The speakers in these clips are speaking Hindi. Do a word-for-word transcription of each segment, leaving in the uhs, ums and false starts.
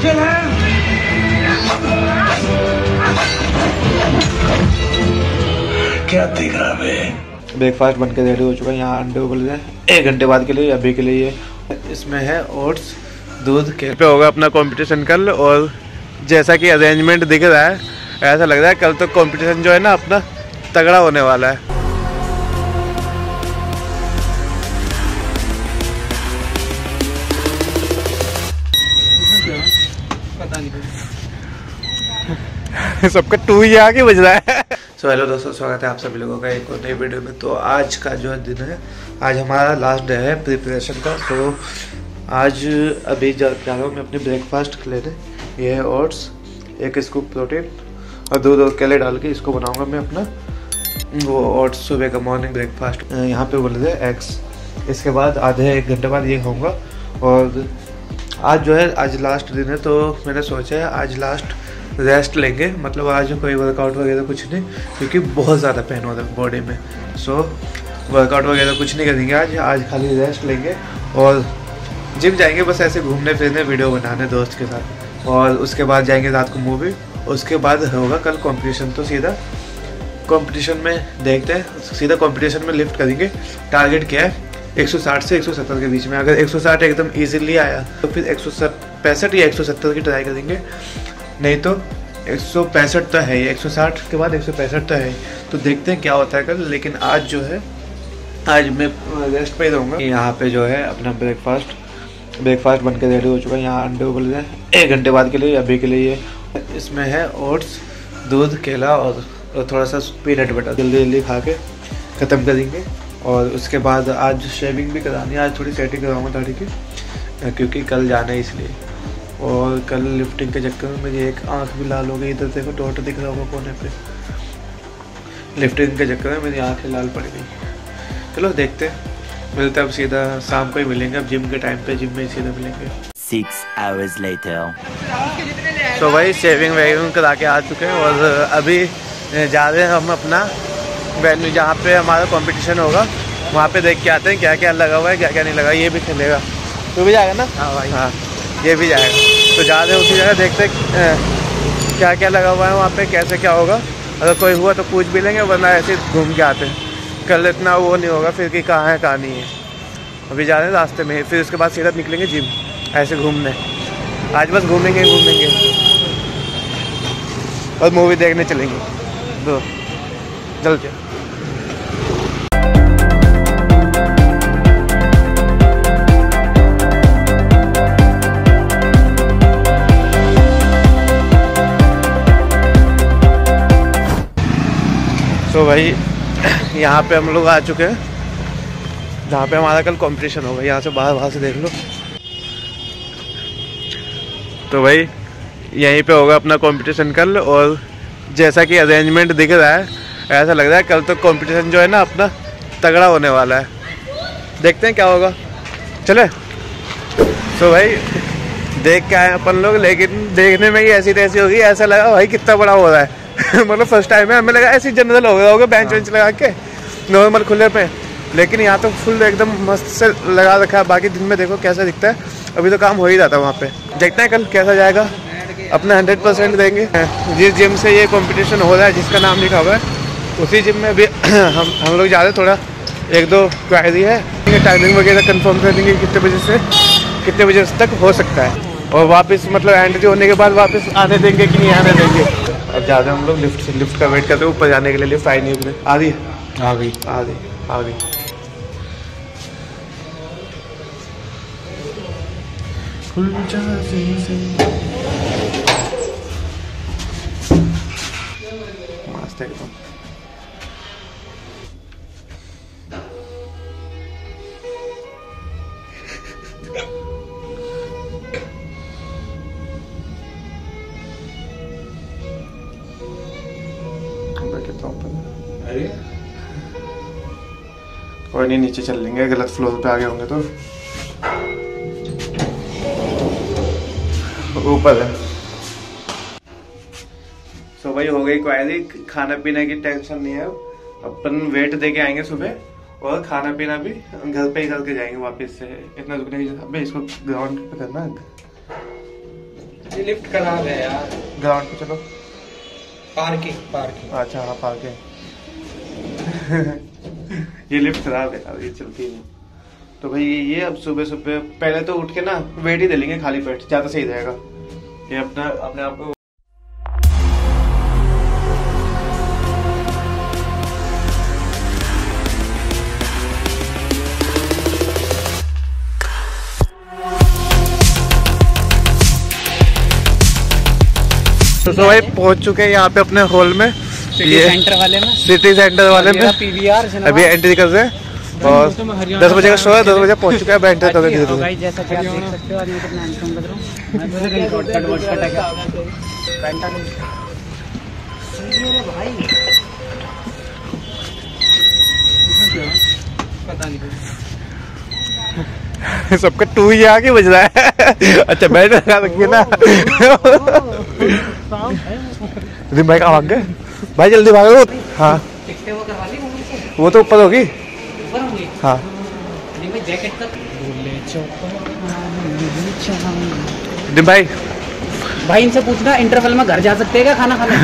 क्या देख रहा है? ब्रेकफास्ट बन के रेडी हो चुका है। यहाँ अंडे उबल गए एक घंटे बाद के लिए, अभी के लिए ये इसमें है ओट्स, दूध के पे होगा अपना कंपटीशन कल। और जैसा कि अरेंजमेंट दिख रहा है, ऐसा लग रहा है कल तो कंपटीशन जो है ना अपना तगड़ा होने वाला है। सबका टू ही आगे बज रहा है। सो हेलो दोस्तों, स्वागत है आप सभी लोगों का एक और नई वीडियो में। तो आज का जो दिन है, आज हमारा लास्ट डे है प्रिपरेशन का। तो आज अभी जा रहा हूँ मैं अपने ब्रेकफास्ट लेने। ये है ओट्स, एक स्कूप प्रोटीन और दूध और केले डाल के इसको बनाऊंगा मैं अपना वो ओट्स सुबह का मॉर्निंग ब्रेकफास्ट। यहाँ पे बोल रहे एग्स, इसके बाद आधे एक घंटे बाद ये खाऊंगा। और आज जो है आज लास्ट दिन है, तो मैंने सोचा है आज लास्ट रेस्ट लेंगे। मतलब आज कोई वर्कआउट वगैरह कुछ नहीं, क्योंकि बहुत ज़्यादा पेन हो रहा है बॉडी में। सो वर्कआउट वगैरह कुछ नहीं करेंगे आज आज खाली रेस्ट लेंगे और जिम जाएंगे, बस ऐसे घूमने फिरने वीडियो बनाने दोस्त के साथ। और उसके बाद जाएंगे रात को मूवी। उसके बाद होगा कल कंपटीशन, तो सीधा कंपटीशन में देखते हैं, सीधा कंपटीशन में लिफ्ट करेंगे। टारगेट क्या है एक सौ साठ से एक सौ सत्तर के बीच में। अगर एक सौ साठ एकदम इजीली आया तो फिर एक सौ पैंसठ या एक सौ सत्तर की ट्राई करेंगे, नहीं तो एक सौ पैंसठ तो है ही, एक सौ साठ के बाद एक सौ पैंसठ तो है ही। तो देखते हैं क्या होता है कल। लेकिन आज जो है आज मैं रेस्ट पे ही रहूँगा। यहाँ पे जो है अपना ब्रेकफास्ट ब्रेकफास्ट बन के रेडी हो चुका है। यहाँ अंडे उबल गए एक घंटे बाद के लिए, अभी के लिए ये इसमें है ओट्स, दूध, केला और थोड़ा सा पीनट बटर। जल्दी जल्दी खा के ख़त्म करेंगे। और उसके बाद आज शेविंग भी करानी है, आज थोड़ी सेटिंग कराऊंगा दाढ़ी की, क्योंकि कल जाना है इसलिए। और कल लिफ्टिंग के चक्कर में मेरी एक आंख भी लाल हो गई। इधर देखो डॉट दिख रहा होगा कोने पे। लिफ्टिंग के चक्कर में मेरी आंखें लाल पड़ गई। चलो देखते हैं, मिलते अब सीधा शाम को ही मिलेंगे। अब जिम के टाइम पे जिम में ही सीधा मिलेंगे। Six hours later. तो भाई शेविंग वेविंग करा के आ चुके हैं और अभी जा रहे हैं हम अपना वेन्यू जहाँ पे हमारा कंपटीशन होगा। वहाँ पे देख के आते हैं क्या क्या लगा हुआ है, क्या क्या नहीं लगा। ये भी खेलेगा, तू भी जाएगा ना? हाँ भाई, हाँ ये भी जाएगा। तो जा रहे हैं उसी जगह, देखते हैं क्या क्या लगा हुआ है वहाँ पे, कैसे क्या होगा। अगर कोई हुआ तो पूछ भी लेंगे, वरना ऐसे घूम के आते हैं। कल इतना वो नहीं होगा फिर कि कहाँ है कहाँ नहीं है। अभी जा रहे हैं रास्ते में, फिर उसके बाद सीधा निकलेंगे जिम ऐसे घूमने। आज बस घूमेंगे घूमेंगे और मूवी देखने चलेंगे। दो जल्दी तो भाई यहाँ पे हम लोग आ चुके हैं जहाँ पे हमारा कल कंपटीशन होगा। यहाँ से बाहर बाहर से देख लो। तो भाई यहीं पे होगा अपना कंपटीशन कल। और जैसा कि अरेंजमेंट दिख रहा है, ऐसा लग रहा है कल तो कंपटीशन जो है ना अपना तगड़ा होने वाला है। देखते हैं क्या होगा, चले। तो भाई देख के आए अपन लोग, लेकिन देखने में ही ऐसी तैसी होगी। ऐसा लगा भाई कितना बड़ा हो रहा है। मतलब फर्स्ट टाइम है, हमें लगा ऐसे जनरल हो गया होगा बेंच वेंच लगा के नॉर्मल खुले पे। लेकिन यहाँ तो फुल एकदम मस्त से लगा रखा है। बाकी दिन में देखो कैसा दिखता है। अभी तो काम हो ही जाता है वहाँ पे। देखते हैं कल कैसा जाएगा, अपना हंड्रेड परसेंट देंगे। जिस जिम से ये कंपटीशन हो रहा है, जिसका नाम लिखा हुआ है, उसी जिम में भी हम हम लोग जा रहे। थोड़ा एक दो क्वायरी है, टाइमिंग वगैरह कंफर्म कर देंगे कितने बजे से कितने बजे तक हो सकता है। और वापस मतलब एंट्री होने के बाद वापस आने देंगे कि नहीं आने देंगे। अब जा रहे हैं हम लोग लिफ्ट से, लिफ्ट का वेट करते हैं ऊपर जाने के लिए। लिफ्ट आई नहीं उतरे, आ रही आ गई आ गई आ गई मस्त एकदम। कोई नहीं, नीचे चल लेंगे, गलत फ्लोर पे आगे होंगे तो। ऊपर है। सो भाई हो गई क्वायरी, खाना पीने की टेंशन नहीं है। अपन वेट दे के आएंगे सुबह और खाना पीना भी घर पे ही करके जाएंगे वापस से। इतना रुकने की जगह इसको ग्राउंड पे करना। ये लिफ्ट खराब है यार। ग्राउंड पे चलो। पार्किंग पार्किंग अच्छा हाँ पार्किंग। ये लिफ्ट खराब है यार, ये चलती नहीं। तो भाई ये अब सुबह सुबह पहले तो उठ के ना वेट ही दे लेंगे खाली पेट, ज्यादा सही रहेगा। ये अपना अपने आप को तो भाई पहुंच चुके हैं यहाँ पे अपने हॉल में, सिटी सेंटर वाले में सिटी सेंटर वाले में पीवीआर अभी एंट्री कर रहे हैं और दस बजे का शो है, दस बजे पहुंच चुका है। बैठे तो धीरे धीरे जैसा कि आप देख सकते हो आज मैं कितना हैंडसम लग रहा हूं। मैं तो कहीं शॉर्टकट वॉटकट है क्या पैंटा नहीं भाई पता नहीं सबका टू ही आके बज रहा है। अच्छा बैठ रखिए ना। भाई कहाँ भाग गए भाई, जल्दी भागो। हाँ वो करवा ली वो तो ऊपर होगी। ऊपर होंगी हाँ जैकेट का डिम भाई भाई इनसे पूछना इंटरवल में घर जा सकते हैं क्या खाना खाने।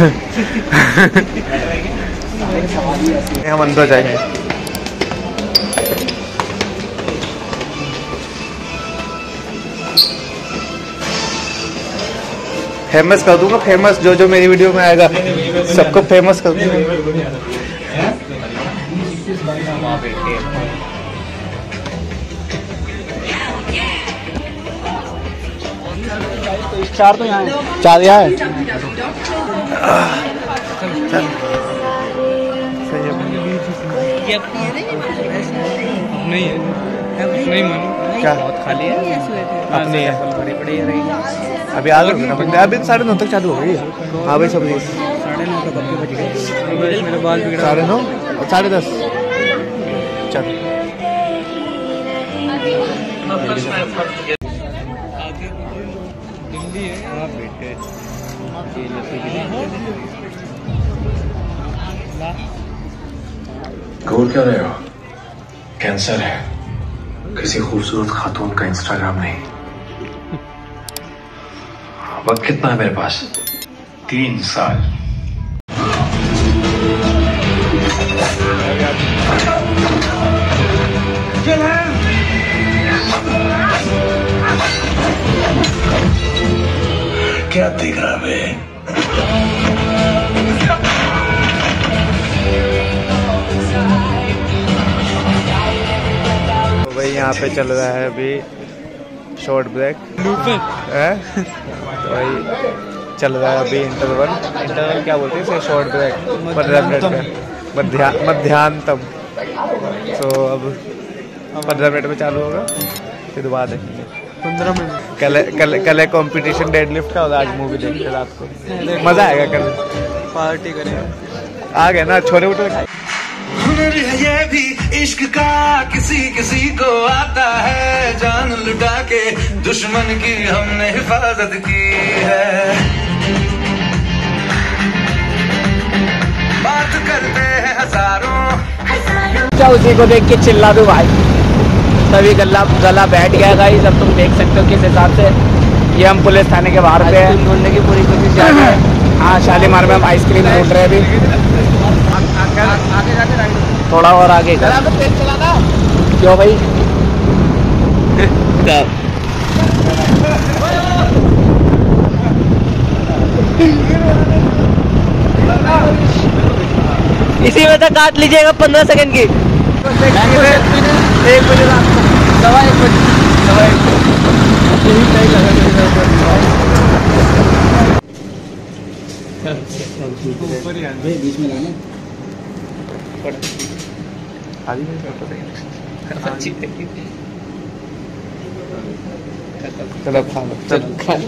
हम अंदर जाएंगे। फेमस कर दूंगा, फेमस जो जो मेरी वीडियो में आएगा सबको फेमस कर दूंगा। चार तो यहाँ है, चार यहाँ है। नहीं है नहीं मानो क्या बहुत खाली है अपनी है। बड़े बड़े रहेगा। अभी आ गए अभी साढ़े नौ तक चालू हो गई। हाँ भाई सब साढ़े नौ तक कब के बज गए। मेरे बाल बिगड़ा साढ़े नौ और साढ़े दस चल। दिल्ली है हाँ बेटे घूर क्या रहे हो? कैंसर है, किसी खूबसूरत खातून का इंस्टाग्राम नहीं। वक्त कितना है मेरे पास? तीन साल। क्या दिख रहा है? भाई यहाँ पे चल रहा है अभी शॉर्ट ब्रेक है। तो भाई चल रहा है अभी इंटरवल। इंटरवल क्या बोलते हैं इसे? शॉर्ट ब्रेक पंद्रह मिनट का मध्या मध्यांतम। तो अब पंद्रह मिनट में चालू होगा, फिर बाद है पंद्रह मिनट। कल कल कल कंपटीशन डेडलिफ्ट का और आज मूवी देखेंगे रात को, मजा आएगा। कल पार्टी करेंगे। आ गए ना छोले उठे खाए। ये भी इश्क का किसी किसी को आता है, जान लुटा के दुश्मन की हमने हिफाजत की है। बात करते हैं हजारों क्या उसी को देख के चिल्ला दो भाई, तभी गला गला बैठ गया गाइस। अब तुम देख सकते हो किस हिसाब से ये हम पुलिस थाने के बाहर पे हैं। ढूंढने की पूरी कोशिश जा रही है। हाँ शालीमार में हम आइसक्रीम ढूंढ रहे हैं अभी। थोड़ा और आगे क्यों भाई? इसी में तो काट लीजिएगा पंद्रह सेकंड की। एक बजे दवा एक बजे दवा एक बजे बीच में लाना चलो खा लो चलो खा लो।